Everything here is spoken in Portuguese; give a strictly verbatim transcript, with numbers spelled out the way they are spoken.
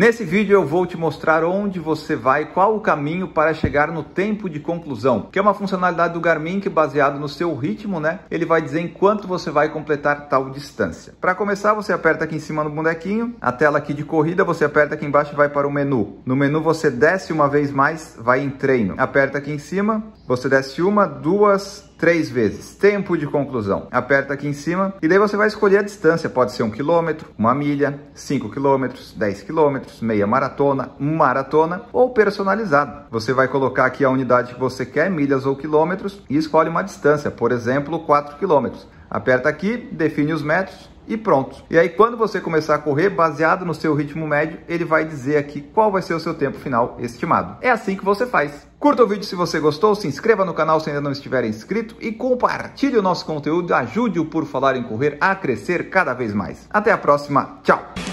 Nesse vídeo eu vou te mostrar onde você vai, qual o caminho para chegar no tempo de conclusão, que é uma funcionalidade do Garmin que, baseado no seu ritmo, né, ele vai dizer em quanto você vai completar tal distância. Para começar, você aperta aqui em cima no bonequinho, a tela aqui de corrida, você aperta aqui embaixo e vai para o menu. No menu você desce uma vez mais, vai em treino. Aperta aqui em cima, você desce uma, duas, três vezes. Tempo de conclusão. Aperta aqui em cima e daí você vai escolher a distância. Pode ser um quilômetro, uma milha, cinco quilômetros, dez quilômetros, meia maratona, maratona ou personalizado. Você vai colocar aqui a unidade que você quer, milhas ou quilômetros, e escolhe uma distância, por exemplo, quatro quilômetros. Aperta aqui, define os metros e pronto. E aí quando você começar a correr, baseado no seu ritmo médio, ele vai dizer aqui qual vai ser o seu tempo final estimado. É assim que você faz. Curta o vídeo se você gostou, se inscreva no canal se ainda não estiver inscrito e compartilhe o nosso conteúdo, ajude o Por Falar em Correr a crescer cada vez mais. Até a próxima, tchau!